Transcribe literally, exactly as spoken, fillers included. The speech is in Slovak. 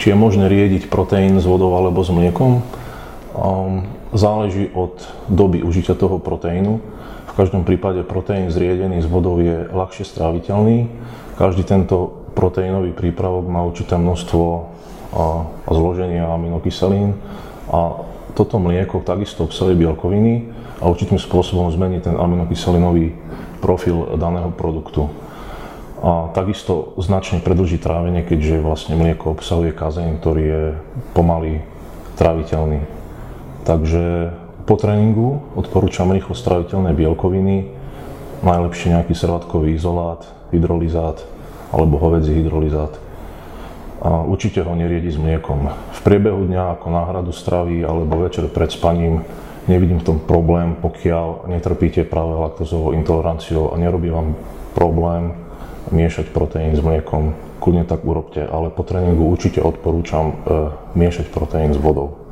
či je možné riediť proteín s vodou alebo s mliekom? Záleží od doby užitia toho proteínu. V každom prípade proteín zriedený s vodou je ľahšie stráviteľný. Každý tento proteínový prípravok má určité množstvo a zloženia aminokyselín a toto mlieko takisto obsahuje bielkoviny a určitým spôsobom zmení ten aminokyselinový profil daného produktu. A takisto značne predĺží trávenie, keďže vlastne mlieko obsahuje kazeín, ktorý je pomaly tráviteľný. Takže po tréningu odporúčam rýchlo stráviteľné bielkoviny, najlepšie nejaký servátkový izolát, hydrolizát alebo hovädzí hydrolizát. A určite ho neriediť s mliekom. V priebehu dňa ako náhradu stravy alebo večer pred spaním nevidím v tom problém, pokiaľ netrpíte práve laktózovou intoleranciou a nerobí vám problém miešať proteín s mliekom, kľudne tak urobte, ale po tréningu určite odporúčam e, miešať proteín s vodou.